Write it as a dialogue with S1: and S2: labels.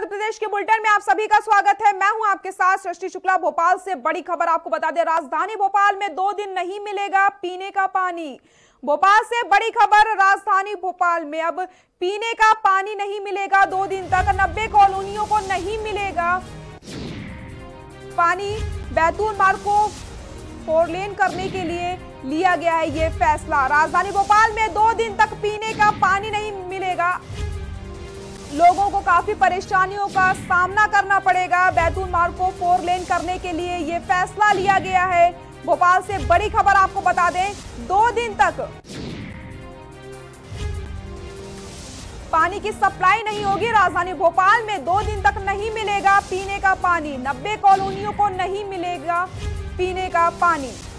S1: प्रदेश के बुलेटिन में आप सभी का स्वागत है। मैं हूं आपके साथ सृष्टि शुक्ला। भोपाल से बड़ी खबर आपको बता दें, राजधानी भोपाल में 2 दिन नहीं मिलेगा पीने का पानी। भोपाल से बड़ी खबर, राजधानी भोपाल में अब पीने का पानी नहीं मिलेगा 2 दिन तक। 90 कॉलोनियों को नहीं मिलेगा पानी। बैतूल मार्ग को 4 लेन करने के लिए लिया गया है ये फैसला। राजधानी भोपाल में 2 दिन तक पीने का पानी नहीं मिलेगा। लोगों को काफी परेशानियों का सामना करना पड़ेगा। बैतूल मार्ग को 4 लेन करने के लिए ये फैसला लिया गया है। भोपाल से बड़ी खबर आपको बता दें, 2 दिन तक पानी की सप्लाई नहीं होगी। राजधानी भोपाल में 2 दिन तक नहीं मिलेगा पीने का पानी। 90 कॉलोनियों को नहीं मिलेगा पीने का पानी।